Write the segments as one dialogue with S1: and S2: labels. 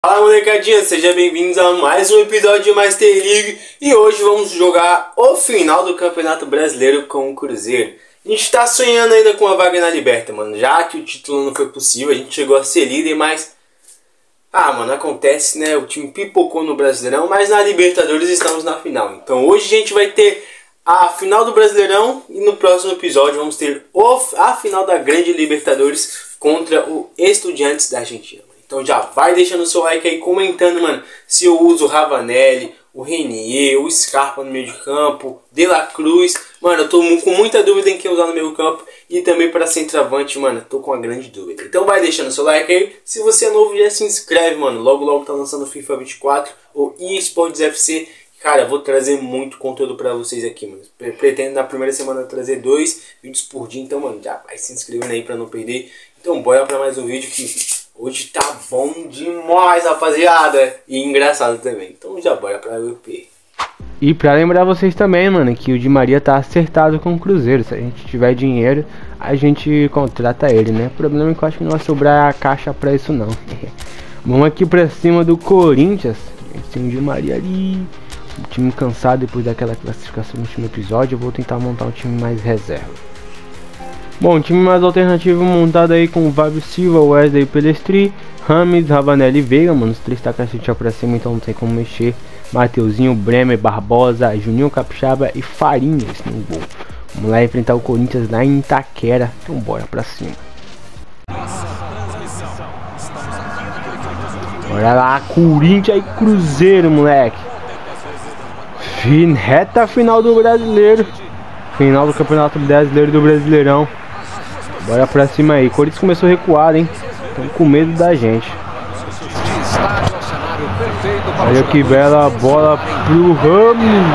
S1: Fala molecadinha, sejam bem-vindos a mais um episódio de Master League. E hoje vamos jogar o final do Campeonato Brasileiro com o Cruzeiro. A gente tá sonhando ainda com a vaga na Liberta, mano. Já que o título não foi possível, a gente chegou a ser líder, mas... mano, acontece, né? O time pipocou no Brasileirão, mas na Libertadores estamos na final. Então hoje a gente vai ter a final do Brasileirão e no próximo episódio vamos ter a final da Grande Libertadores contra o Estudiantes da Argentina. Então já vai deixando o seu like aí, comentando, mano, se eu uso o Ravanelli, o Renier, o Scarpa no meio de campo, De La Cruz. Mano, eu tô com muita dúvida em quem usar no meio campo e também para centroavante, mano, tô com uma grande dúvida. Então vai deixando o seu like aí, se você é novo já se inscreve, mano, logo tá lançando o FIFA 24 ou eSports FC. Cara, eu vou trazer muito conteúdo pra vocês aqui, mano. Pretendo na primeira semana trazer 2 vídeos por dia, então, mano, já vai se inscrevendo aí pra não perder. Então bora pra mais um vídeo que... hoje tá bom demais, rapaziada. E engraçado também. Então já bora pra UP.
S2: E pra lembrar vocês também, mano, que o Di Maria tá acertado com o Cruzeiro. Se a gente tiver dinheiro, a gente contrata ele, né? O problema é que eu acho que não vai sobrar a caixa pra isso, não. Vamos aqui pra cima do Corinthians. Tem o Di Maria ali. O time cansado depois daquela classificação no último episódio. Eu vou tentar montar um time mais reserva. Bom, time mais alternativo montado aí com o Fábio Silva, Wesley, Pelestri, Rames, Ravanelli e Veiga, mano. Os três tá com a chute pra cima, então não tem como mexer. Mateuzinho, Bremer, Barbosa, Juninho Capixaba e Farinhas no gol. Vamos lá enfrentar o Corinthians lá em Itaquera, então bora pra cima. Bora lá, Corinthians e Cruzeiro, moleque. Reta final do Brasileiro. Final do Campeonato Brasileiro do Brasileirão. Bora pra cima aí. Corinthians começou a recuar, hein? Estão com medo da gente. Olha que bela bola pro Ramos.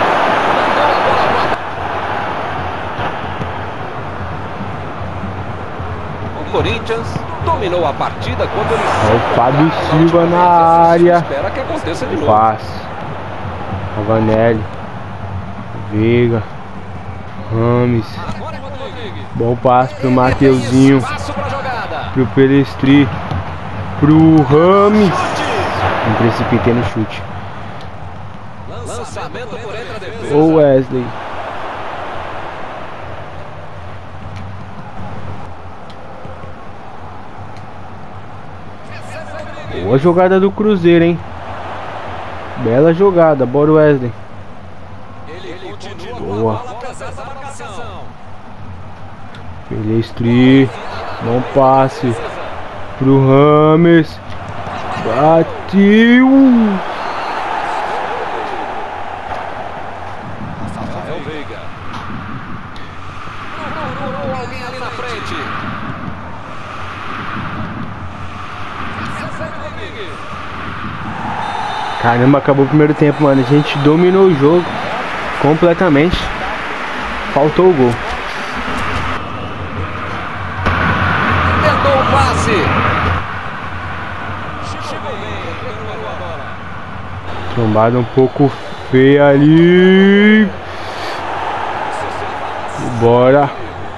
S3: O Corinthians dominou a partida quando ele...
S2: Olha o Fábio Silva na área.
S3: Espera que aconteça de novo.
S2: Passe. Ravanelli. Veiga. Rames. Bom passe pro Mateuzinho. Pro Pelestri. Pro Rames. Não precipitei no chute. O Wesley. Boa jogada do Cruzeiro, hein? Bela jogada, bora Wesley. Boa. Pelestri. Bom passe pro Rames. Bateu.
S3: Alguém ali na frente.
S2: Caramba, acabou o primeiro tempo, mano. A gente dominou o jogo completamente. Faltou o gol.
S3: Tentou o passe.
S2: Trombada um pouco feia ali. Bora.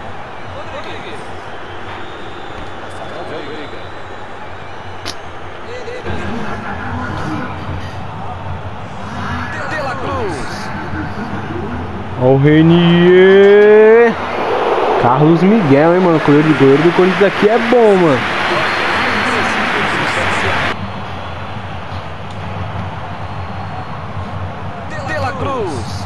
S2: Olha o Renier. Carlos Miguel, hein, mano. O goleiro do Corinthians aqui é bom, mano.
S3: De La Cruz.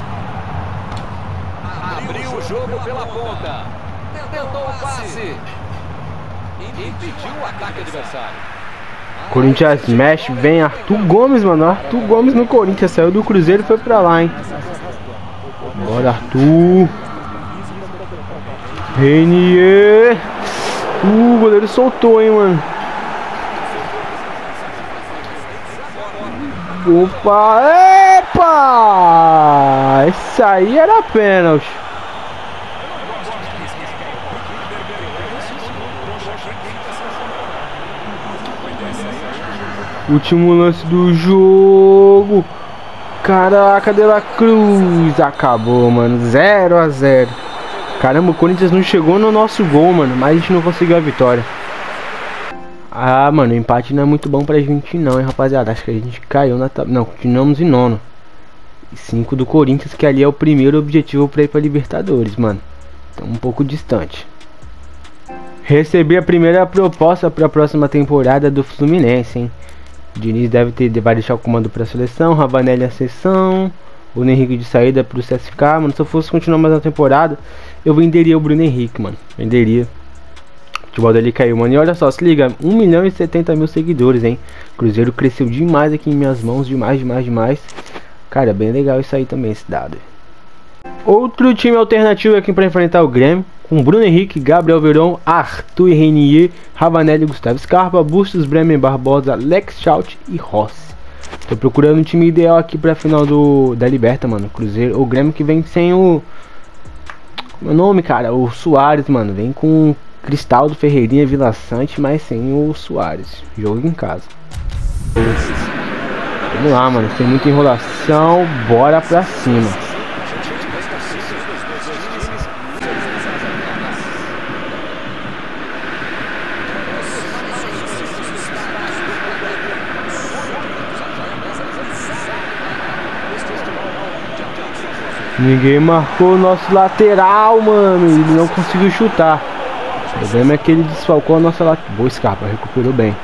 S3: Abriu o jogo pela ponta. Tentou o passe. Impediu o ataque adversário.
S2: Corinthians mexe, vem Arthur Gomes, mano. Arthur Gomes no Corinthians. Saiu do Cruzeiro e foi pra lá, hein. Bora, Arthur. Renier. O goleiro soltou, hein, mano. Opa. Epa. Esse aí era pênalti. Último lance do jogo. Caraca, De La Cruz. Acabou, mano. 0 a 0. Caramba, o Corinthians não chegou no nosso gol, mano. Mas a gente não conseguiu a vitória. Ah, mano, o empate não é muito bom pra gente não, hein, rapaziada. Acho que a gente caiu na tabela. Não, continuamos em nono. 5 do Corinthians, que ali é o primeiro objetivo pra ir pra Libertadores, mano. Então um pouco distante. Recebi a primeira proposta pra próxima temporada do Fluminense, hein. Diniz vai deixar o comando pra seleção, Ravanelli a sessão, o Bruno Henrique de saída pro CSK, mano. Se eu fosse continuar mais uma temporada, eu venderia o Bruno Henrique, mano. Venderia. O futebol dele caiu, mano. E olha só, se liga, 1.070.000 seguidores, hein. Cruzeiro cresceu demais aqui em minhas mãos, demais. Cara, bem legal isso aí também, esse dado. Outro time alternativo aqui para enfrentar o Grêmio, com Bruno Henrique, Gabriel Veron, Arthur Renier, Ravanelli, Gustavo Scarpa, Bustos, Bremer, Barbosa, Lex Schaut e Rossi. Tô procurando um time ideal aqui pra final da Liberta, mano. Cruzeiro, o Grêmio que vem sem o... Meu nome, cara, o Soares, mano. Vem com Cristaldo, Ferreirinha, Vila Sante, mas sem o Soares. Jogo em casa. Vamos lá, mano, sem muita enrolação, bora pra cima. Ninguém marcou o nosso lateral, mano, ele não conseguiu chutar. O problema é que ele desfalcou a nossa lateral. Boa, Scarpa, recuperou bem.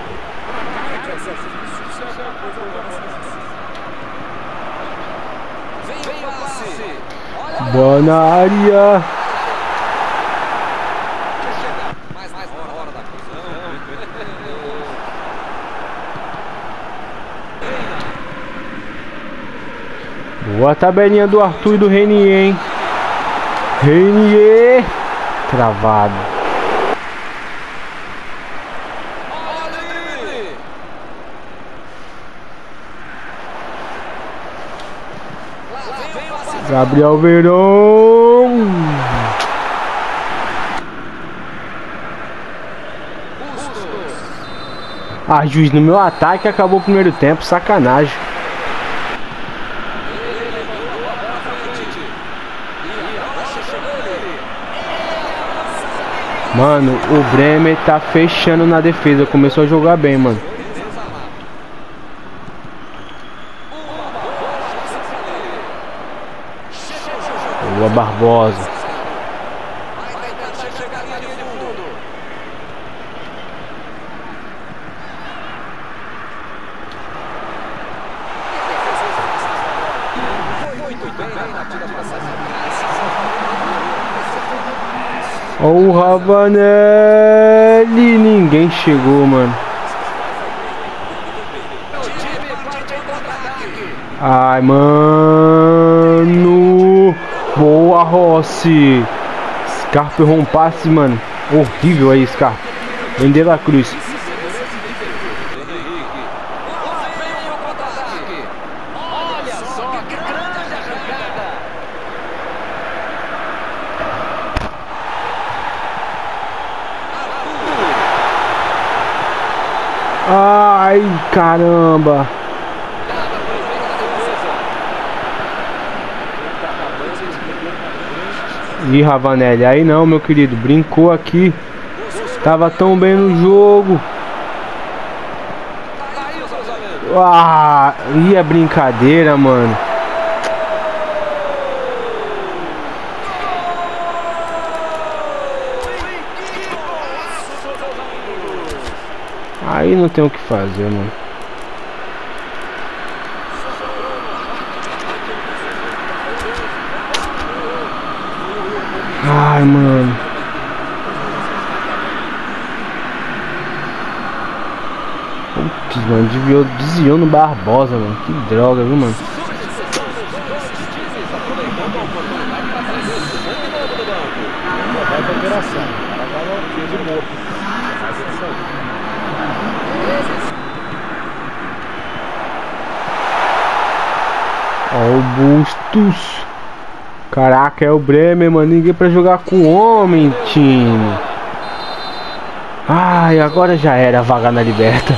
S2: Boa na área. Boa tabelinha do Arthur e do Renier, hein? Renier. Travado. Gabriel Veron. Ah, juiz, no meu ataque acabou o primeiro tempo, sacanagem. Mano, o Bremer tá fechando na defesa, começou a jogar bem, mano. Boa, Barbosa. O Ravanelli, ninguém chegou, mano. Ai, mano. Boa, Rossi. Scarpa errou um passe, mano. Horrível aí, Scarpa. Vem de la Cruz. Ai, caramba. Ih, Ravanelli, aí não, meu querido. Brincou aqui. Tava tão bem no jogo. Ah, ia brincadeira, mano. Aí não tem o que fazer, mano. Ai, mano. Putz, mano, desviou no Barbosa, mano. Que droga, viu, mano? Ó, o Bustos. Caraca, é o Bremer, mano. Ninguém pra jogar com homem, time. Ai, agora já era a vaga na Liberta.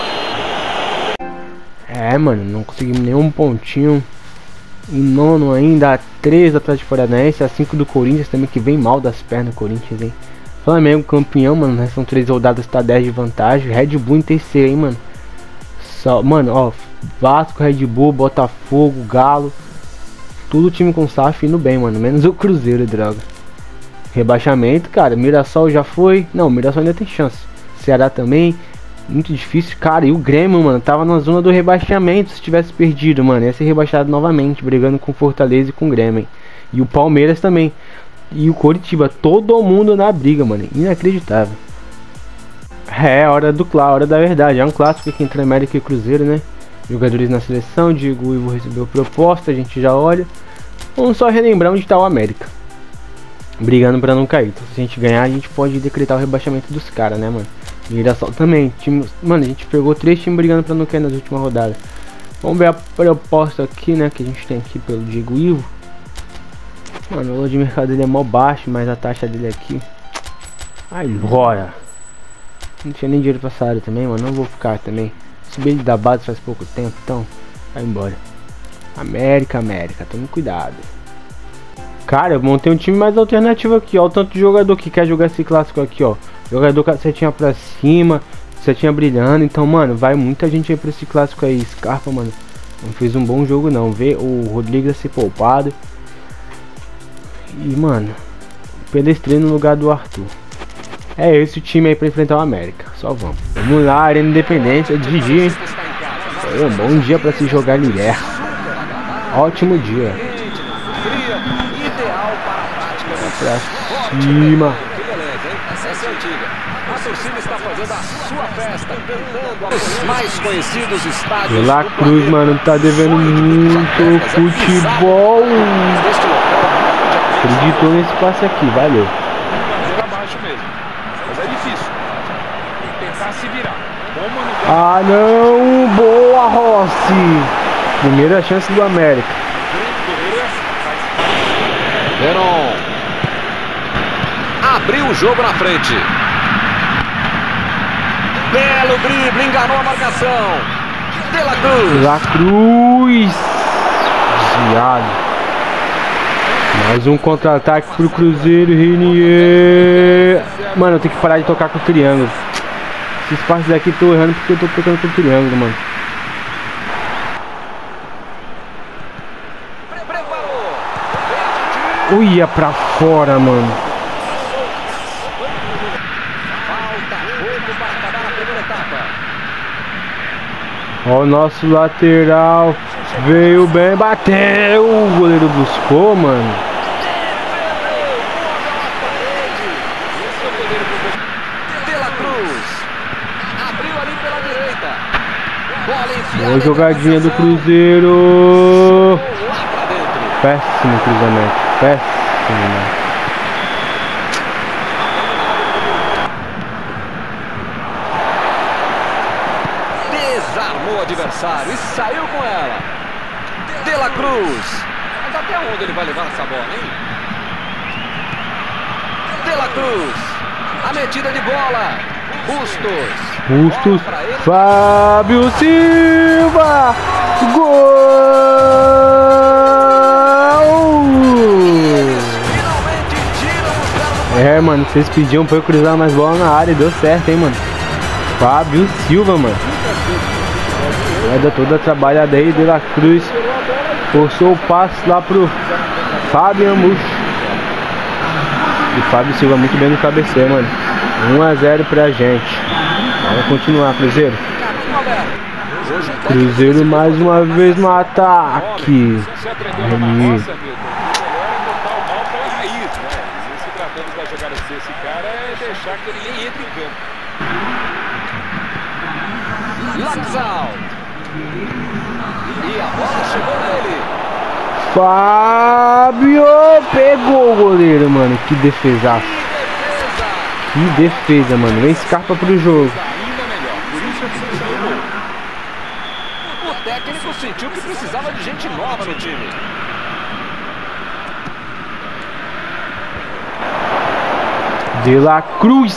S2: É, mano, não conseguimos nenhum pontinho. Em nono ainda, a 3 do Atlético Paranaense, a 5 do Corinthians também, que vem mal das pernas, Corinthians, hein. Flamengo campeão, mano. Né? São 3 rodadas, tá 10 de vantagem. Red Bull em terceiro, hein, mano. Só, mano, ó. Vasco, Red Bull, Botafogo, Galo. Tudo time com SAF indo bem, mano. Menos o Cruzeiro, droga. Rebaixamento, cara. Mirassol já foi. Não, Mirassol ainda tem chance. Ceará também. Muito difícil, cara. E o Grêmio, mano, tava na zona do rebaixamento. Se tivesse perdido, mano, ia ser rebaixado novamente. Brigando com Fortaleza e com o Grêmio. E o Palmeiras também. E o Coritiba. Todo mundo na briga, mano. Inacreditável. É, hora do clássico, hora da verdade. É um clássico aqui entre América e Cruzeiro, né? Jogadores na seleção. Diego Ivo recebeu proposta. A gente já olha. Vamos só relembrar onde tá o América. Brigando pra não cair. Então, se a gente ganhar, a gente pode decretar o rebaixamento dos caras, né, mano? Mirassol também. Time... Mano, a gente pegou 3 times brigando pra não cair nas últimas rodadas. Vamos ver a proposta aqui, né? Que a gente tem aqui pelo Diego Ivo. Mano, o valor de mercado dele é mó baixo, mas a taxa dele aqui. Ai, bora. Não tinha nem dinheiro pra essa área também, mano. Não vou ficar também. Subi ele da base faz pouco tempo, então vai embora. América, tome cuidado. Cara, eu montei um time mais alternativo aqui, ó. O tanto de jogador que quer jogar esse clássico aqui, ó. Jogador com a setinha pra cima, setinha brilhando. Então, mano, vai muita gente aí pra esse clássico aí. Scarpa, mano, não fez um bom jogo não. Vê o Rodrigues a ser poupado. E, mano, Pelestrino no lugar do Arthur. É esse o time aí pra enfrentar o América. Só vamos. Vamos lá, Arena Independência de dia, hein? Foi um bom dia pra se jogar em guerra. Ótimo dia. Pra cima.
S3: Essa é antiga. A torcida está fazendo a sua festa, cantando os mais conhecidos estádios.
S2: De La Cruz, mano, tá devendo muito futebol. Acreditou nesse passe aqui, valeu.
S4: Pra baixo mesmo. Mas é difícil. Tem que tentar se virar.
S2: Ah, não! Boa, Rossi! Primeira chance do América.
S3: Veron abriu o jogo na frente. Belo drible, enganou a marcação. De La Cruz.
S2: La Cruz. Desviado. Mais um contra-ataque pro Cruzeiro. Renier. Mano, eu tenho que parar de tocar com o triângulo. Esses passes daqui tô errando porque eu tô tocando com o triângulo, mano. Uia pra fora, mano. Ó, o nosso lateral veio bem, bateu. O goleiro buscou, mano.
S3: De La Cruz abriu ali pela direita. Bola enfiada.
S2: Boa jogadinha do Cruzeiro. Péssimo cruzamento. Péssimo, mano.
S3: Desarmou o adversário e saiu com ela. De La Cruz. Mas até onde ele vai levar essa bola, hein? De La Cruz. A metida de bola.
S2: Bustos. Fábio Silva. Gol! É, mano, vocês pediam pra eu cruzar mais bola na área e deu certo, hein, mano. Fábio Silva, mano. Guarda toda trabalhada aí, De La Cruz. Forçou o passe lá pro Fábio Ambush. E Fábio Silva muito bem no cabeceio, mano. 1-0 pra gente. Vamos continuar, Cruzeiro. Cruzeiro mais uma vez no ataque. Aí.
S4: Esse cara é deixar que ele nem entre em campo.
S3: Laxal. E a bola chegou nele.
S2: Fábio pegou o goleiro, mano. Que defesaço. Que defesa, mano. Vem Scarpa pro jogo.
S4: Ainda melhor. Por isso que ele saiu.
S3: O técnico sentiu que precisava de gente nova no time.
S2: De La Cruz.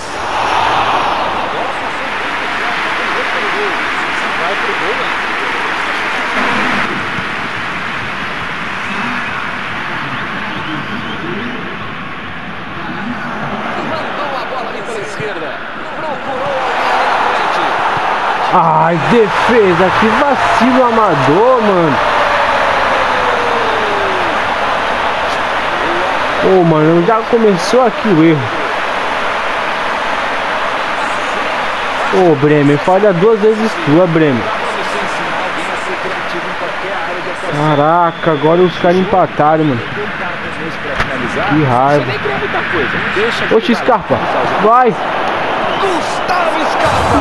S3: Mandou a bola
S2: Ai, defesa, que vacilo amador, mano. Ô, mano, já começou aqui o erro. Ô, Bremer, falha 2 vezes tua, Bremer. Caraca, agora os caras empataram, mano. Que raiva. Oxe, Scarpa. Vai.
S3: Gustavo Scarpa.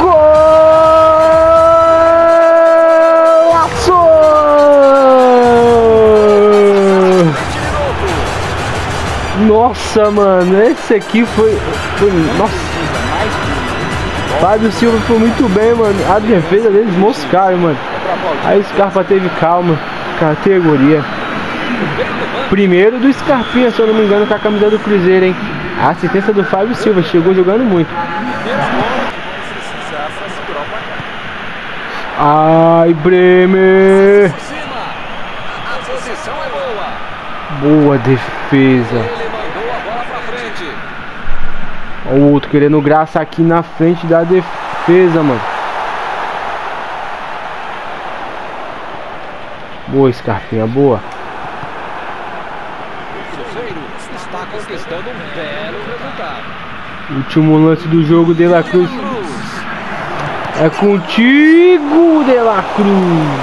S2: Golaço! Nossa, mano. Esse aqui foi... Nossa. Fábio Silva foi muito bem, mano. A defesa deles moscaram, mano. Aí o Scarpa teve calma. Categoria. Primeiro do Scarpinha, se eu não me engano, com a camisa do Cruzeiro, hein? A assistência do Fábio Silva, chegou jogando muito. Ai, Bremer!
S3: A posição é boa.
S2: Boa defesa.
S3: Ele mandou a bola pra frente.
S2: O outro querendo graça aqui na frente da defesa, mano. Boa, Scarpinha, boa.
S3: O Cruzeiro está conquistando um belo resultado.
S2: Último lance do jogo, De La Cruz. É contigo, De La Cruz.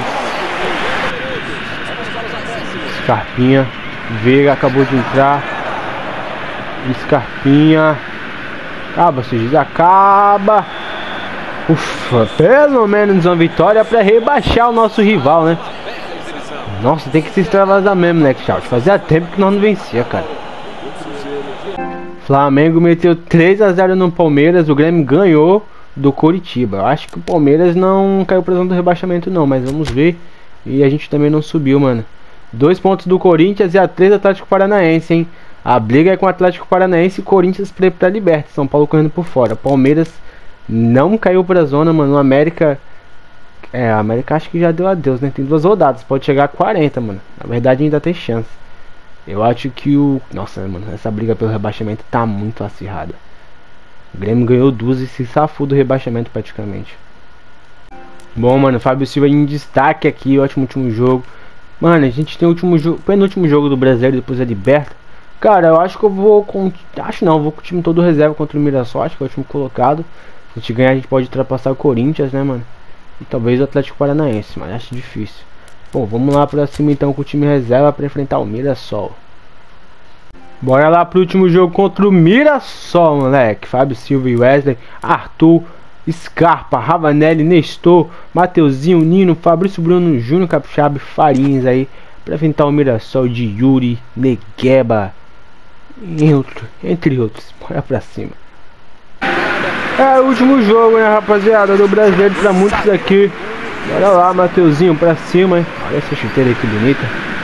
S2: Scarpinha. Veiga acabou de entrar. Scarpinha. Acaba, Sujiz, acaba. Ufa, pelo menos uma vitória para rebaixar o nosso rival, né? Nossa, tem que se extravasar mesmo, né, Shout? Fazia tempo que nós não vencia, cara. Flamengo meteu 3 a 0 no Palmeiras. O Grêmio ganhou do Coritiba. Eu acho que o Palmeiras não caiu pra zona do rebaixamento não, mas vamos ver. E a gente também não subiu, mano. 2 pontos do Corinthians e a 3 do Atlético Paranaense, hein? A briga é com o Atlético Paranaense e Corinthians pra liberta. São Paulo correndo por fora. Palmeiras não caiu pra zona, mano. O América... a América acho que já deu adeus, né? Tem 2 rodadas, pode chegar a 40, mano. Na verdade ainda tem chance. Eu acho que o... Nossa, mano, essa briga pelo rebaixamento tá muito acirrada. O Grêmio ganhou 2 e se safou do rebaixamento praticamente. Bom, mano, Fábio Silva em destaque aqui, ótimo último jogo. Mano, a gente tem o último jogo, penúltimo jogo do Brasileiro, depois a Liberta. Cara, eu acho que eu vou com... Acho não, vou com o time todo reserva contra o Mirassol, acho que é o último colocado. Se a gente ganhar, a gente pode ultrapassar o Corinthians, né, mano? E talvez o Atlético Paranaense, mas acho difícil. Bom, vamos lá pra cima então com o time reserva para enfrentar o Mirassol. Bora lá pro último jogo contra o Mirassol, moleque. Fábio Silva e Wesley, Arthur, Scarpa, Ravanelli, Nestor, Mateuzinho, Nino, Fabrício Bruno, Júnior Capixaba e Farinhas aí para enfrentar o Mirassol de Yuri, Negueba, entre outros. Bora pra cima. É o último jogo, né, rapaziada, do Brasileiro pra muitos aqui. Bora lá, Mateuzinho, pra cima, hein. Olha essa chuteira que bonita.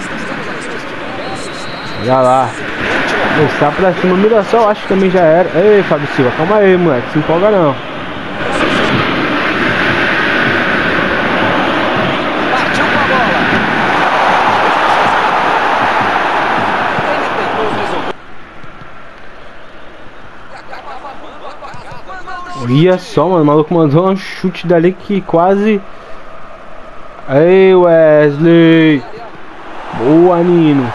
S2: Bora lá. Começar pra cima. O Mirassol acho que também já era. Ei, Fábio Silva, calma aí, moleque. Se empolga não.
S3: Partiu com a bola.
S2: Olha só, mano, o maluco mandou um chute dali que quase... Ei, Wesley. Boa, Nino.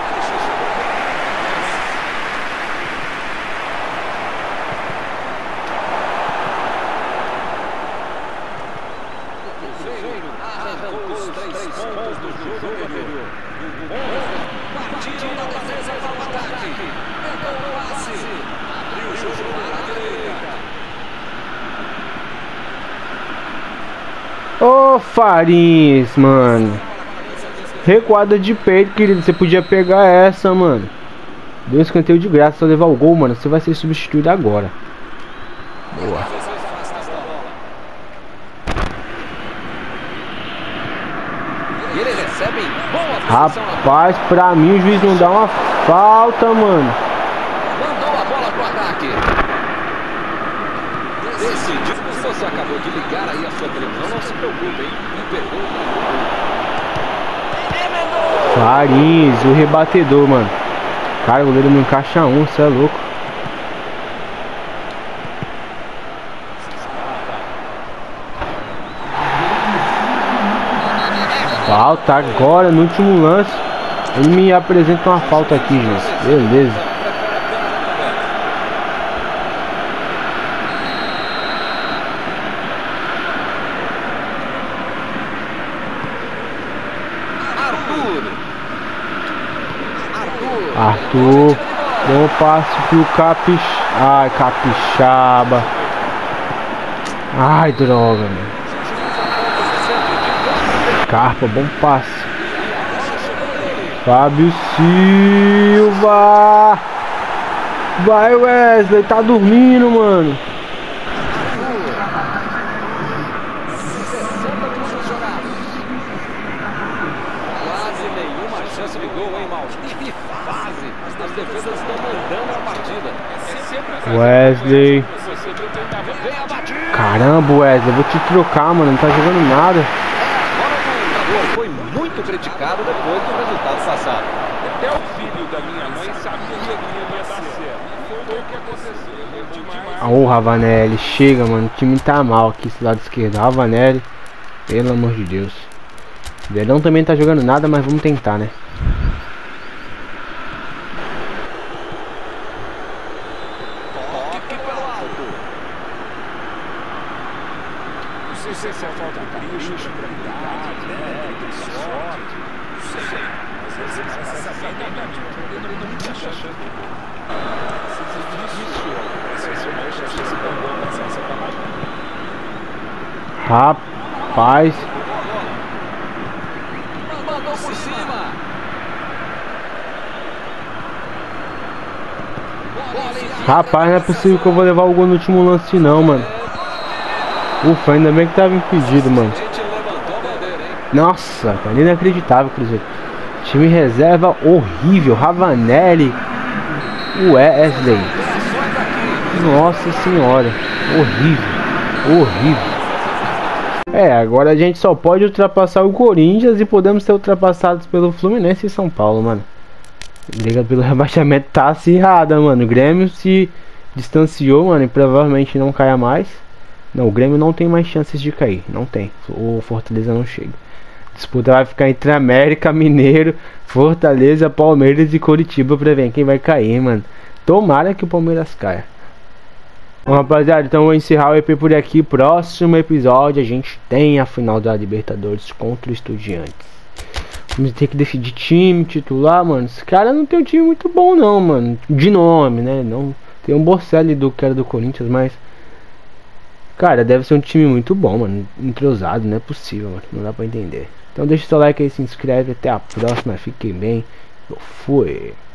S2: Ô, Farinhas, mano. Recuada de peito, querido. Você podia pegar essa, mano. Deu um escanteio de graça. Só levar o gol, mano. Você vai ser substituído agora. Boa. Rapaz, pra mim o juiz não dá uma falta, mano.
S3: Mandou a bola pro ataque. Decidiu. Se você acabou de ligar aí a sua televisão, não se preocupe, hein? Me perdoe.
S2: Farinhas, o rebatedor, mano. Cara, o goleiro não encaixa um, você é louco. Falta agora no último lance. Ele me apresenta uma falta aqui, gente. Beleza. Arthur, bom passe pro Capixaba. Ai, droga, mano. Scarpa, bom passe. Fábio Silva. Vai, Wesley, tá dormindo, mano.
S3: Quase nenhuma chance de gol, hein, Mal? Que fase! As defesas estão mandando a partida.
S2: Wesley. Caramba, Wesley, vou te trocar, mano. Não tá jogando nada.
S3: Agora o foi muito criticado depois do resultado passado.
S4: Até o filho da minha mãe sabia que ia dar certo. Foi o que aconteceu.
S2: Ô, Ravanelli, chega, mano. O time tá mal aqui, esse lado esquerdo. Ravanelli, pelo amor de Deus. O Verdão também tá jogando nada, mas vamos tentar, né?
S3: Toque pelo alto.
S4: Não sei se essa falta de capricho, tranquilidade, técnica, sorte. Não sei. Às vezes ele precisa saber perdendo muita chance.
S2: Rapaz.
S3: Mandou por cima.
S2: Rapaz, não é possível que eu vou levar o gol no último lance não, mano. Ufa, ainda bem que tava impedido, mano. Nossa, cara, inacreditável, Cruzeiro. Time reserva horrível. Ravanelli. Wesley. Nossa senhora. Horrível. Horrível. É, agora a gente só pode ultrapassar o Corinthians e podemos ser ultrapassados pelo Fluminense e São Paulo, mano. A briga pelo rebaixamento tá acirrada, mano. O Grêmio se distanciou, mano, e provavelmente não caia mais. Não, o Grêmio não tem mais chances de cair. Não tem. O Fortaleza não chega. A disputa vai ficar entre América, Mineiro, Fortaleza, Palmeiras e Coritiba pra ver quem vai cair, mano. Tomara que o Palmeiras caia. Bom, rapaziada, então eu vou encerrar o EP por aqui. Próximo episódio a gente tem a final da Libertadores contra o Estudiantes. Vamos ter que decidir time titular, mano. Esse cara não tem um time muito bom não, mano. De nome, né? Não tem um Bocelli do que era do Corinthians, mas cara, deve ser um time muito bom, mano. Entrosado, não é possível, mano. Não dá pra entender. Então deixa o seu like aí, se inscreve. Até a próxima. Fiquem bem. Eu fui.